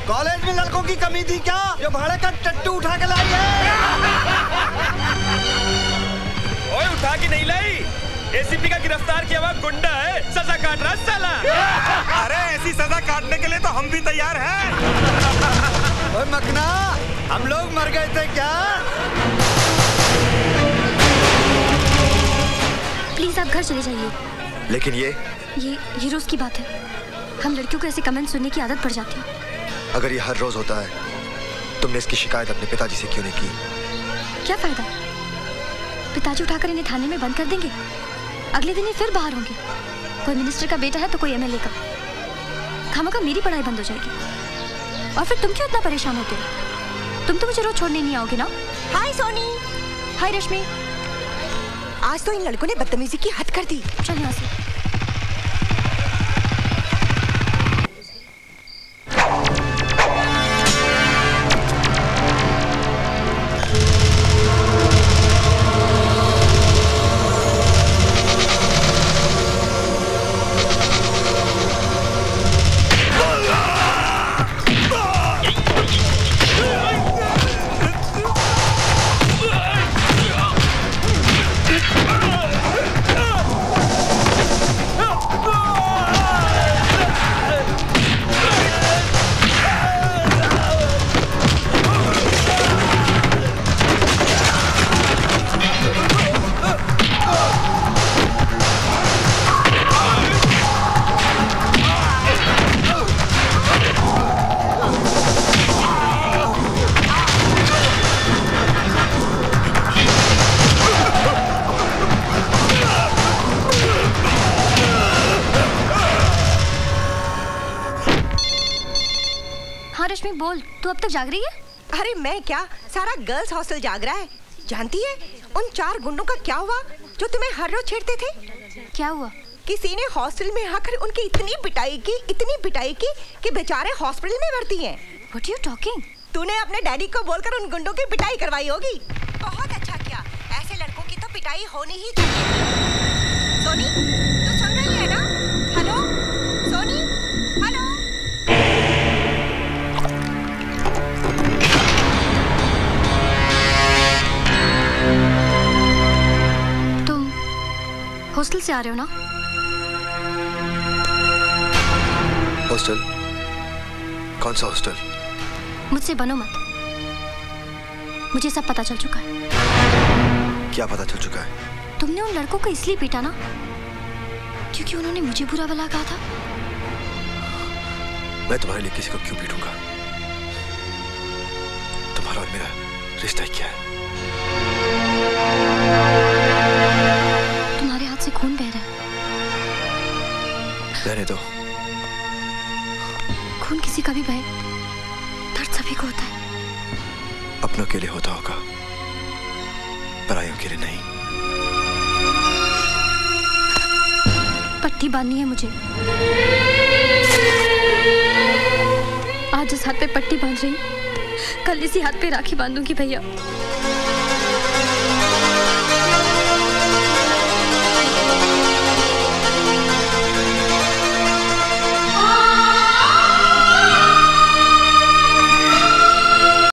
College में लड़कों की कमी थी क्या जो भाड़े का टट्टू उठा के लाई है? ओए उठा के नहीं लाई, एसीपी का गिरफ्तार किया हुआ गुंडा है, सजा काट रहा साला। अरे ऐसी सजा काटने के लिए तो हम भी तैयार हैं। ओए मकना, हम लोग मर गए थे क्या? प्लीज आप घर चले जाइए। लेकिन ये रोज की बात है। हम लड़कियों को ऐसे कमेंट सुनने की आदत पड़ जाती है। अगर ये हर रोज होता है, तुमने इसकी शिकायत अपने पिताजी से क्यों नहीं की? क्या फायदा? पिताजी उठाकर इन्हें थाने में बंद कर देंगे, अगले दिन ही फिर बाहर होंगे। कोई मिनिस्टर का बेटा है तो कोई एमएलए का। खामखा मेरी पढ़ाई बंद हो जाएगी। और फिर तुम क्यों इतना परेशान होते हो? तुम तो मुझे रोज छोड़ने नहीं आओगे ना? हाय सोनी। हाय रश्मि। आज तो इन लड़कों ने बदतमीजी की हद कर दी। चल यहाँ से। बोल, तू अब तक जाग रही है? अरे मैं क्या, सारा गर्ल्स हॉस्टल जाग रहा है। जानती है उन 4 गुंडों का क्या हुआ जो तुम्हें हर रोज छेड़ते थे? क्या हुआ? किसी ने हॉस्टल में आकर उनकी इतनी पिटाई की कि बेचारे हॉस्पिटल में भर्ती हैं। What are you talking? तूने अपने डैडी को बोलकर उन गुंडों की पिटाई करवाई होगी। बहुत अच्छा किया, ऐसे लड़कों की तो पिटाई होनी ही चाहिए। सोनी, तू सुन रही है ना? Hello Soni, hello. तुम हॉस्टल से आ रहे हो ना? हॉस्टल? कौन सा हॉस्टल? मुझसे बनो मत, मुझे सब पता चल चुका है। क्या पता चल चुका है? तुमने उन लड़कों को इसलिए पीटा ना क्योंकि उन्होंने मुझे बुरा भला कहा था। मैं तुम्हारे लिए किसी को क्यों पीटूंगा? तुम्हारा और मेरा रिश्ता क्या है? तुम्हारे हाथ से खून बह रहा है। रहने दो। खून किसी का भी बहे, दर्द सभी को होता है। अपनों के लिए होता होगा, परायों के लिए नहीं। पट्टी बांधनी है मुझे। आज इस हाथ पे पट्टी बांध रही, कल इसी हाथ पे राखी बांधूंगी भैया।